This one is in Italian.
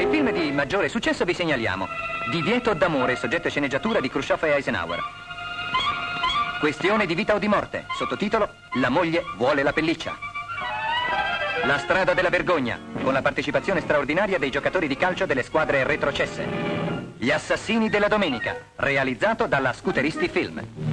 i film di maggiore successo vi segnaliamo: Divieto d'amore, soggetto e sceneggiatura di Khrushchev e Eisenhower. Questione di vita o di morte, sottotitolo La moglie vuole la pelliccia. La strada della vergogna, con la partecipazione straordinaria dei giocatori di calcio delle squadre retrocesse. Gli assassini della domenica, realizzato dalla Scooteristi Film.